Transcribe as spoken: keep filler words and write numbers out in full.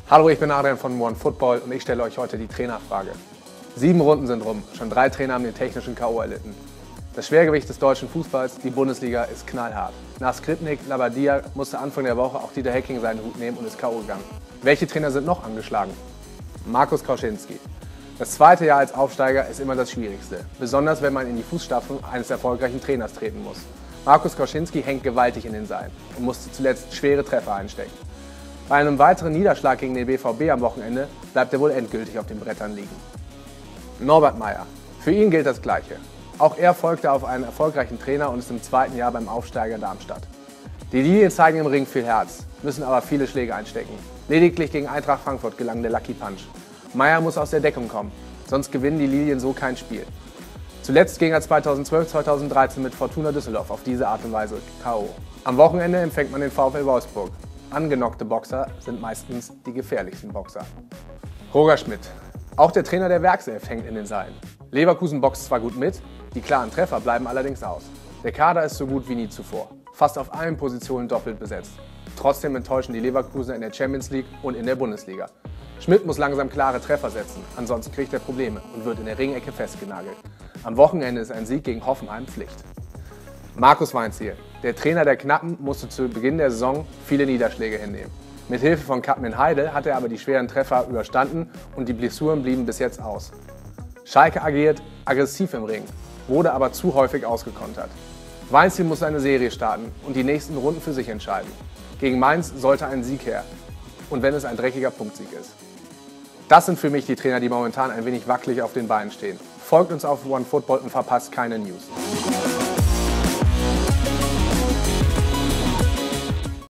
Hallo, ich bin Adrian von OneFootball und ich stelle euch heute die Trainerfrage. Sieben Runden sind rum, schon drei Trainer haben den technischen K O erlitten. Das Schwergewicht des deutschen Fußballs, die Bundesliga, ist knallhart. Nach Skripnik, Labbadia musste Anfang der Woche auch Dieter Hecking seinen Hut nehmen und ist K O gegangen. Welche Trainer sind noch angeschlagen? Markus Kauschinski. Das zweite Jahr als Aufsteiger ist immer das Schwierigste, besonders wenn man in die Fußstapfen eines erfolgreichen Trainers treten muss. Markus Kauschinski hängt gewaltig in den Seilen und musste zuletzt schwere Treffer einstecken. Bei einem weiteren Niederschlag gegen den B V B am Wochenende bleibt er wohl endgültig auf den Brettern liegen. Norbert Meyer. Für ihn gilt das Gleiche. Auch er folgte auf einen erfolgreichen Trainer und ist im zweiten Jahr beim Aufsteiger Darmstadt. Die Lilien zeigen im Ring viel Herz, müssen aber viele Schläge einstecken. Lediglich gegen Eintracht Frankfurt gelang der Lucky Punch. Meyer muss aus der Deckung kommen, sonst gewinnen die Lilien so kein Spiel. Zuletzt ging er zweitausendzwölf zweitausenddreizehn mit Fortuna Düsseldorf auf diese Art und Weise K O. Am Wochenende empfängt man den VfL Wolfsburg. Angenockte Boxer sind meistens die gefährlichsten Boxer. Roger Schmidt. Auch der Trainer der Werkself hängt in den Seilen. Leverkusen boxt zwar gut mit, die klaren Treffer bleiben allerdings aus. Der Kader ist so gut wie nie zuvor, fast auf allen Positionen doppelt besetzt. Trotzdem enttäuschen die Leverkusener in der Champions League und in der Bundesliga. Schmidt muss langsam klare Treffer setzen, ansonsten kriegt er Probleme und wird in der Ringecke festgenagelt. Am Wochenende ist ein Sieg gegen Hoffenheim Pflicht. Markus Weinzierl. Der Trainer der Knappen musste zu Beginn der Saison viele Niederschläge hinnehmen. Mit Hilfe von Kadmir Heidel hat er aber die schweren Treffer überstanden und die Blessuren blieben bis jetzt aus. Schalke agiert aggressiv im Ring, wurde aber zu häufig ausgekontert. Weinzierl muss eine Serie starten und die nächsten Runden für sich entscheiden. Gegen Mainz sollte ein Sieg her, und wenn es ein dreckiger Punktsieg ist. Das sind für mich die Trainer, die momentan ein wenig wackelig auf den Beinen stehen. Folgt uns auf OneFootball und verpasst keine News.